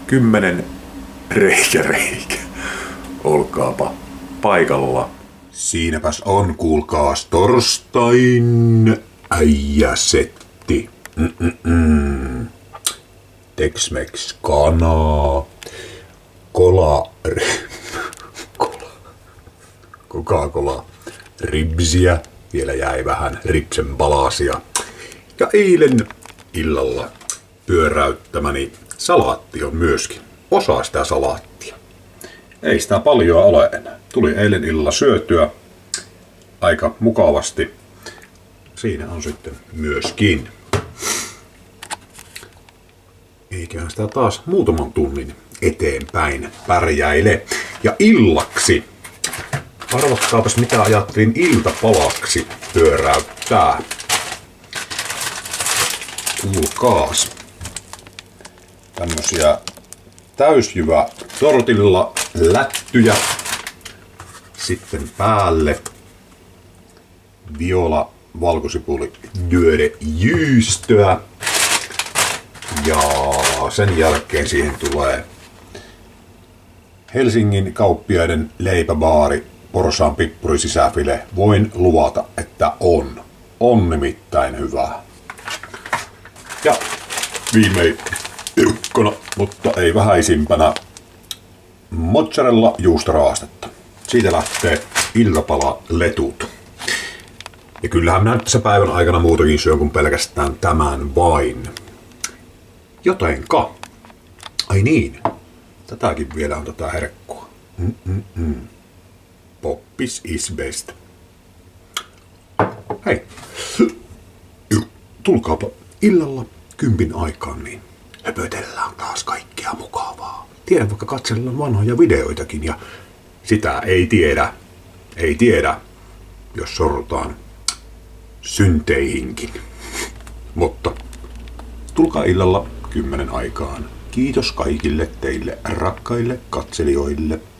10 reikä. Olkaapa paikalla. Siinäpäs on, kuulkaas, torstain äijäsetti. Tex-Mex kanaa, Coca-Cola ribsiä, vielä jäi vähän ripsen palasia. Ja eilen illalla pyöräyttämäni salaatti on myöskin. Osa sitä salaattia. Ei sitä paljoa ole enää. Tuli eilen illalla syötyä aika mukavasti. Siinä on sitten myöskin. Eiköhän sitä taas muutaman tunnin eteenpäin pärjäile. Ja illaksi, arvatkaapas mitä ajattelin iltapalaksi pyöräyttää. Kuulkaas. Tämmösiä täysjyvä tortilla lättyjä. Sitten päälle viola valkosipuli dyöde jyystöä. Ja sen jälkeen siihen tulee Helsingin kauppiaiden leipäbaari porsaan pippuri sisäfile. Voin luvata, että on. On nimittäin hyvää. Ja viimeikkona, mutta ei vähäisimpänä, mozzarella juustoraastetta. Siitä lähtee iltapala letut. Ja kyllähän minä nyt tässä päivän aikana muutakin syön kuin pelkästään tämän vain. Jotenka. Ai niin. Tätäkin vielä on tätä herkkua. Poppis is best. Hei. Tulkaapa illalla 10 aikaan, niin höpötellään taas kaikkea mukavaa. Tiedän, vaikka katsellaan vanhoja videoitakin ja sitä ei tiedä, jos sorrutaan synteihinkin. Mutta tulkaa illalla 10 aikaan. Kiitos kaikille teille rakkaille katselijoille.